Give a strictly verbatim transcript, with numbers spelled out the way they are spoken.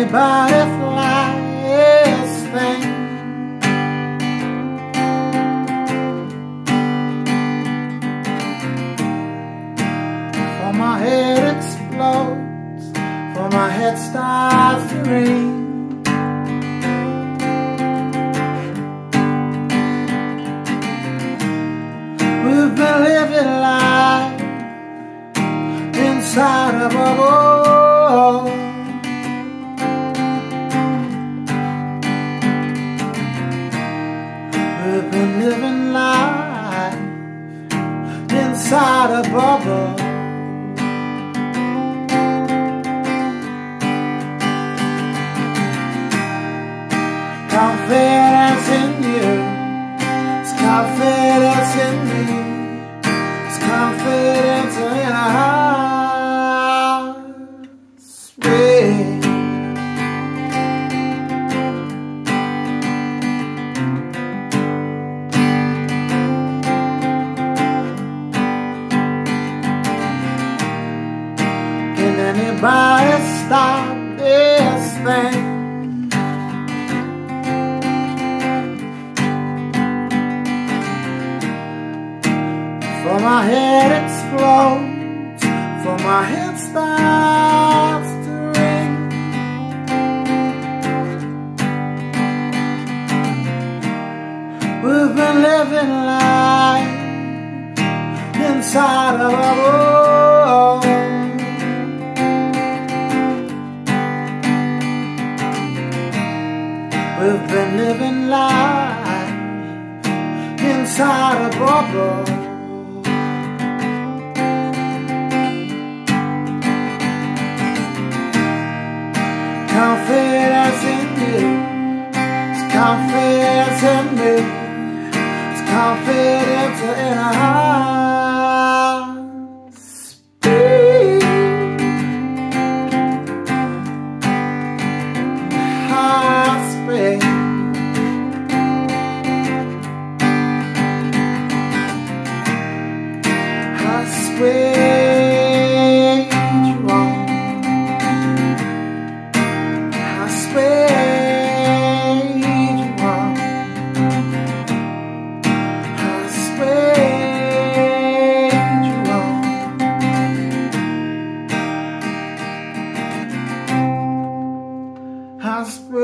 anybody fly this thing? For my head explodes, for my head starts to ring. We've been living life inside a bubble. We've been living life inside a bubble. Confidence in you, it's confidence in me, it's confidence in us. Can anybody stop this thing? For my head explodes, for my head starts to ring. We've been living life inside a bubble. We've been living life inside a bubble. Confidence in you, it's confidence in me, it's confidence in us. High speed. High speed, you wrong. I spread